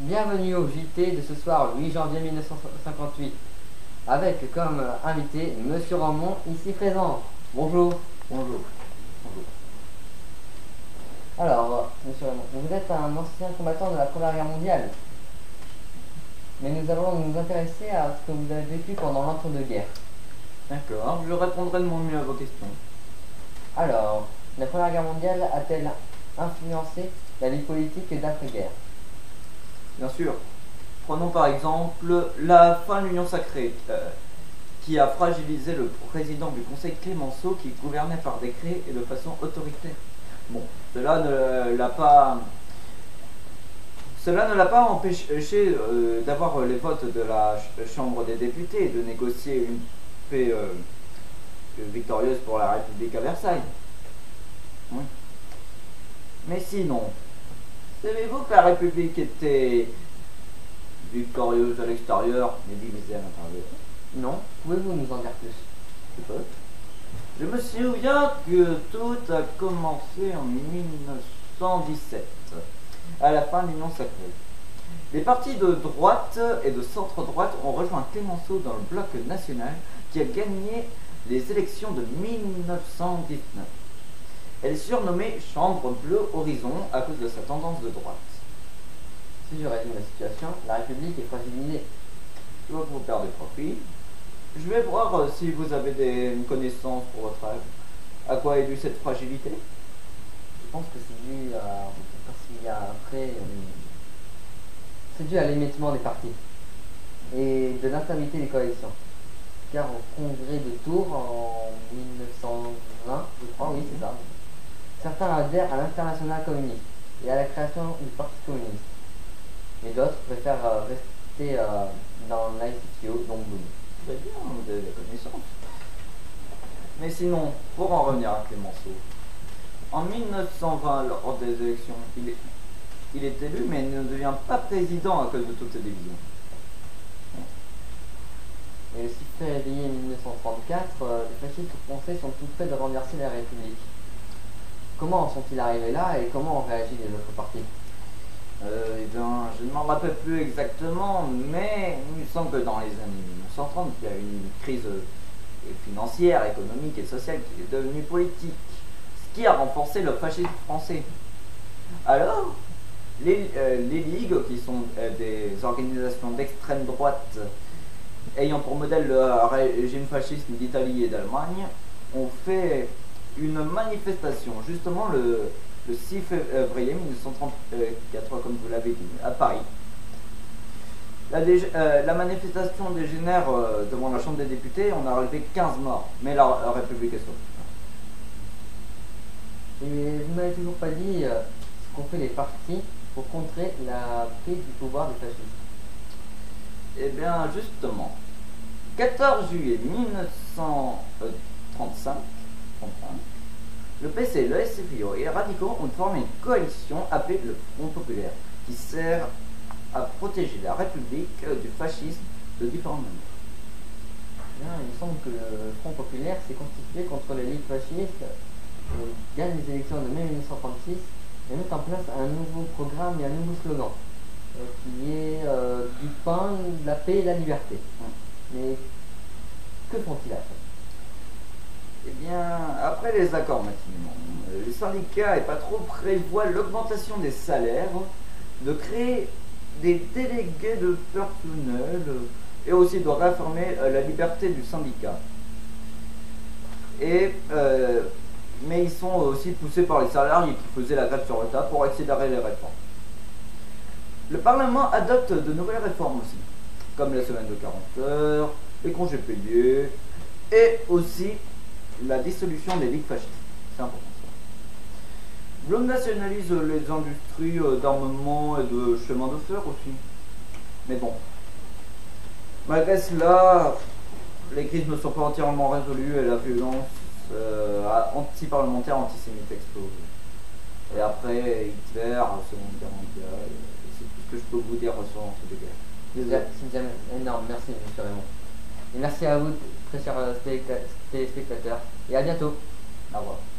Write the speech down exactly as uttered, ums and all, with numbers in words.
Bienvenue au J T de ce soir, huit janvier mille neuf cent cinquante-huit, avec comme invité Monsieur Ramon, ici présent. Bonjour. Bonjour. Bonjour. Alors, Monsieur Ramon, vous êtes un ancien combattant de la Première Guerre mondiale, mais nous allons nous intéresser à ce que vous avez vécu pendant l'entre-deux-guerres. D'accord, je répondrai de mon mieux à vos questions. Alors, la Première Guerre mondiale a-t-elle influencé la vie politique d'après-guerre? Bien sûr. Prenons par exemple la fin de l'Union sacrée, euh, qui a fragilisé le président du Conseil Clémenceau, qui gouvernait par décret et de façon autoritaire. Bon, cela ne l'a pas... Cela ne l'a pas empêché euh, d'avoir les votes de la ch Chambre des députés et de négocier une paix euh, victorieuse pour la République à Versailles. Oui. Mais sinon, savez-vous que la République était victorieuse à l'extérieur, mais divisée à l'intérieur? Non. Pouvez-vous nous en dire plus? Peut-être. Je me souviens que tout a commencé en mille neuf cent dix-sept, à la fin de l'Union sacrée. Les partis de droite et de centre-droite ont rejoint Clémenceau dans le bloc national qui a gagné les élections de mille neuf cent dix-neuf. Elle est surnommée Chambre Bleu Horizon à cause de sa tendance de droite. Si je résume la situation, la République est fragilisée. Je vois que vous perdez profit. Je vais voir euh, si vous avez des connaissances pour votre âge. À quoi est due cette fragilité? Je pense que c'est dû à... Parce qu'il y a après... Euh, c'est dû à l'émiettement des partis et de l'instabilité des coalitions. Car au congrès de Tours en mille neuf cent vingt, je crois, oui c'est ça, certains adhèrent à l'international communiste et à la création du Parti communiste. Mais d'autres préfèrent euh, rester euh, dans l'I C T O, donc vous. Très bien, vous avez des connaissances. Mais sinon, pour en revenir à Clémenceau, en mille neuf cent vingt, lors des élections, il est, il est élu, mais il ne devient pas président à cause de toutes ces divisions. Et le six février mille neuf cent trente-quatre, euh, les fascistes français sont tout près de renverser la République. Comment en sont-ils arrivés là et comment ont réagi les autres partis? Euh, eh bien, je ne m'en rappelle plus exactement, mais il me semble que dans les années mille neuf cent trente, il y a eu une crise financière, économique et sociale qui est devenue politique, ce qui a renforcé le fascisme français. Alors, les, euh, les ligues, qui sont euh, des organisations d'extrême droite ayant pour modèle le régime fasciste d'Italie et d'Allemagne, ont fait une manifestation, justement le, le six février mille neuf cent trente-quatre, comme vous l'avez dit, à Paris. La, euh, la manifestation dégénère euh, devant la Chambre des députés, on a relevé quinze morts, mais la, la République est sauvée. Et vous n'avez toujours pas dit euh, ce qu'ont fait les partis pour contrer la prise du pouvoir des fascistes. Eh bien, justement, quatorze juillet mille neuf cent trente-cinq, le P C, le S F I O et les radicaux ont formé une coalition appelée le Front Populaire, qui sert à protéger la République du fascisme de différentes manières. Bien, il me semble que le Front Populaire s'est constitué contre les ligues fascistes, euh, gagne les élections de mai mille neuf cent trente-six et met en place un nouveau programme et un nouveau slogan, euh, qui est euh, du pain, de la paix et de la liberté. Mais que font-ils après? Eh bien, après les accords matinaux, les syndicats et patrons prévoient l'augmentation des salaires, de créer des délégués de personnel et aussi de réformer la liberté du syndicat. Et, euh, mais ils sont aussi poussés par les salariés qui faisaient la grève sur le tas pour accélérer les réformes. Le Parlement adopte de nouvelles réformes aussi, comme la semaine de quarante heures, les congés payés et aussi la dissolution des ligues fascistes. C'est important ça. L'homme nationalise les industries d'armement et de chemin de fer aussi. Mais bon, malgré cela, les crises ne sont pas entièrement résolues et la violence euh, anti-parlementaire, antisémite explose. Et après Hitler, la Seconde Guerre mondiale, c'est tout ce que je peux vous dire sur l'entre-deux-guerres. C'est déjà énorme, merci monsieur Raymond. Et merci à vous, très chers téléspectateurs, et à bientôt. Au revoir.